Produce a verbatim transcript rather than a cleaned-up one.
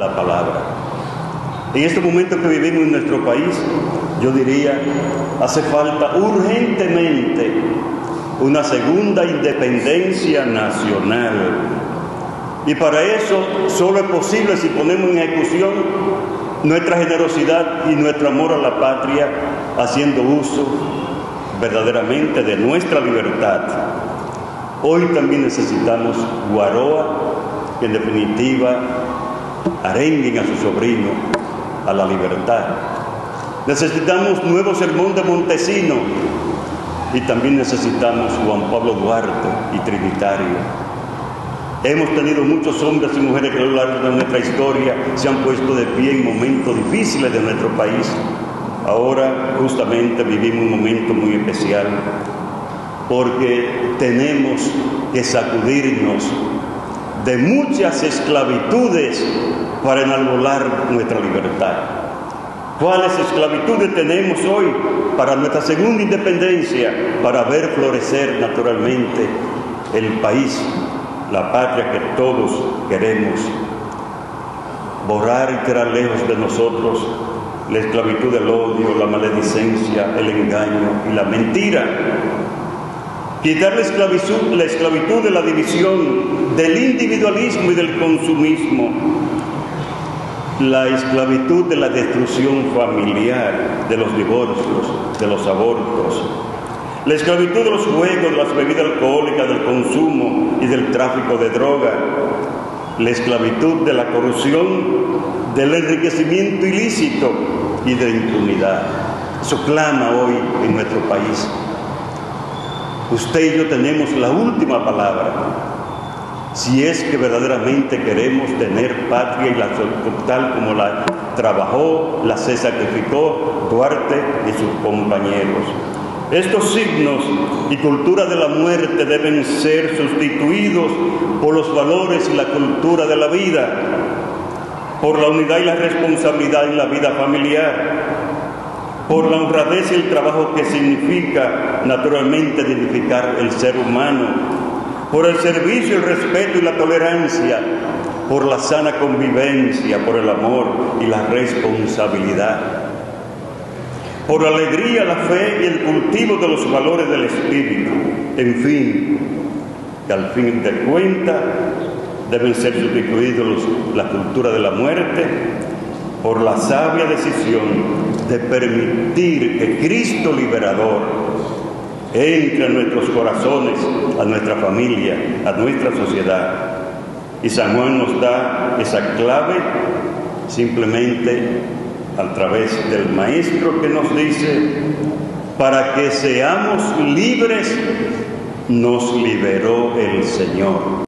la palabra. En este momento que vivimos en nuestro país, yo diría, hace falta urgentemente una segunda independencia nacional. Y para eso solo es posible si ponemos en ejecución nuestra generosidad y nuestro amor a la patria, haciendo uso verdaderamente de nuestra libertad. Hoy también necesitamos guaroa, que en definitiva arenguen a su sobrino a la libertad. Necesitamos nuevo sermón de Montesino y también necesitamos Juan Pablo Duarte y Trinitario. Hemos tenido muchos hombres y mujeres que a lo largo de nuestra historia se han puesto de pie en momentos difíciles de nuestro país. Ahora justamente vivimos un momento muy especial porque tenemos que sacudirnos de muchas esclavitudes para enarbolar nuestra libertad. ¿Cuáles esclavitudes tenemos hoy para nuestra segunda independencia? Para ver florecer naturalmente el país, la patria que todos queremos. Borrar y tirar lejos de nosotros la esclavitud del odio, la maledicencia, el engaño y la mentira. Quitar la esclavitud, la esclavitud de la división, del individualismo y del consumismo. La esclavitud de la destrucción familiar, de los divorcios, de los abortos. La esclavitud de los juegos, de las bebidas alcohólicas, del consumo y del tráfico de droga. La esclavitud de la corrupción, del enriquecimiento ilícito y de la impunidad. Eso clama hoy en nuestro país. Usted y yo tenemos la última palabra, si es que verdaderamente queremos tener patria y la tal como la trabajó, la se sacrificó Duarte y sus compañeros. Estos signos y cultura de la muerte deben ser sustituidos por los valores y la cultura de la vida, por la unidad y la responsabilidad en la vida familiar, por la honradez y el trabajo que significa naturalmente dignificar el ser humano, por el servicio, el respeto y la tolerancia, por la sana convivencia, por el amor y la responsabilidad, por la alegría, la fe y el cultivo de los valores del espíritu. En fin, que al fin de cuentas deben ser sustituidos los, la cultura de la muerte por la sabia decisión de permitir que Cristo liberador entre a nuestros corazones, a nuestra familia, a nuestra sociedad. Y San Juan nos da esa clave simplemente a través del Maestro que nos dice: para que seamos libres, nos liberó el Señor.